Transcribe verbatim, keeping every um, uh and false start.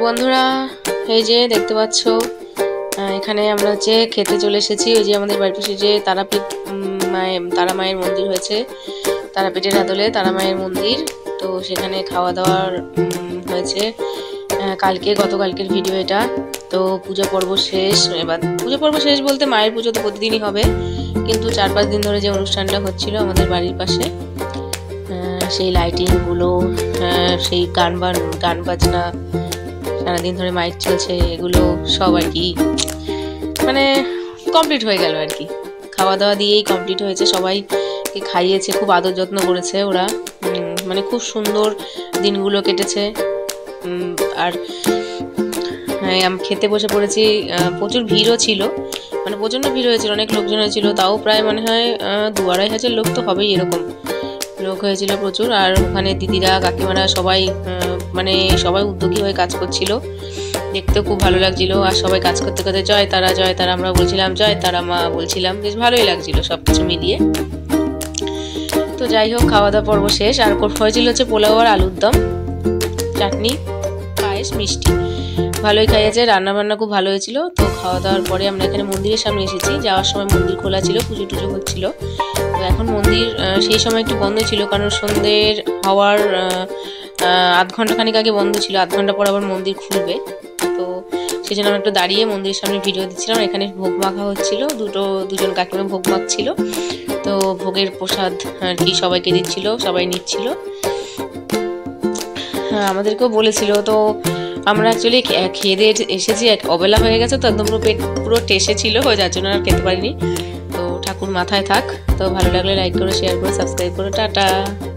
বন্ধুরা এই যে দেখতে পাচ্ছ এখানে আমরা হচ্ছে খেতে চলে এসেছি। ওই যে আমাদের বাড়ির পাশে যে তারাপীঠ মায়ের তারা মায়ের মন্দির হয়েছে, তারাপীঠের আদলে তারা মায়ের মন্দির, তো সেখানে খাওয়া দাওয়ার হয়েছে কালকে, গতকালকের ভিডিও এটা। তো পুজো পর্ব শেষ, এবার পুজো পর্ব শেষ বলতে মায়ের পুজো তো প্রতিদিনই হবে, কিন্তু চার পাঁচ দিন ধরে যে অনুষ্ঠানটা হচ্ছিল আমাদের বাড়ির পাশে, সেই লাইটিংগুলো, সেই গান বান গান বাজনা, সারাদিন ধরে মাইক চলছে, এগুলো সব আর কি মানে কমপ্লিট হয়ে গেল আর কি। খাওয়া দাওয়া দিয়েই কমপ্লিট হয়েছে, সবাইকে খাইয়েছে, খুব আদর যত্ন করেছে ওরা, মানে খুব সুন্দর দিনগুলো কেটেছে। আর আমি খেতে বসে পড়েছি, প্রচুর ভিড়ও ছিল, মানে প্রচণ্ড ভিড় হয়েছিল, অনেক লোকজন হয়েছিল, তাও প্রায় মনে হয় দু আড়াই হাজার লোক তো হবেই, এরকম লোক হয়েছিল প্রচুর। আর ওখানে দিদিরা কাকিমারা সবাই মানে সবাই উদ্যোগী হয়ে কাজ করছিল, দেখতেও খুব ভালো লাগছিল। আর সবাই কাজ করতে করতে জয় তারা জয় তারা আমরা বলছিলাম, জয় তারা মা বলছিলাম, বেশ ভালোই লাগছিল সব কিছু মিলিয়ে। তো যাই হোক, খাওয়া দাওয়া পর্ব শেষ। আর হয়েছিল হচ্ছে পোলাও আর আলুর দম, চাটনি, পায়েস, মিষ্টি, ভালোই খাইয়েছে, রান্না বান্না খুব ভালো হয়েছিল। তো খাওয়া দাওয়ার পরে আমরা এখানে মন্দিরের সামনে এসেছি, যাওয়ার সময় মন্দির খোলা ছিল, পুজো টুজো হচ্ছিল। তো এখন মন্দির সেই সময় একটু বন্ধ ছিল, কারণ সন্ধ্যের হওয়ার আধ ঘন্টা খানিক আগে বন্ধ ছিল, আধ ঘন্টা পর আবার মন্দির খুলবে। তো সেই জন্য আমরা একটু দাঁড়িয়ে মন্দিরের সামনে ভিডিও দিচ্ছিলাম। এখানে ভোগ মাখা হচ্ছিল, দুটো দুজন কাকিমা ভোগ মাখছিল, তো ভোগের প্রসাদ আর কি সবাইকে দিচ্ছিল, সবাই নিচ্ছিল। হ্যাঁ, আমাদেরকেও বলেছিল, তো আমরা অ্যাকচুয়ালি খেয়ে দিয়ে এসেছি, এক অবেলা হয়ে গেছে, তো একদম পুরো পেট পুরো টেসে ছিল, যার জন্য আর খেতে পারিনি। তো ঠাকুর মাথায় থাক। তো ভালো লাগলে লাইক করো, শেয়ার করো, সাবস্ক্রাইব করো, টাটা।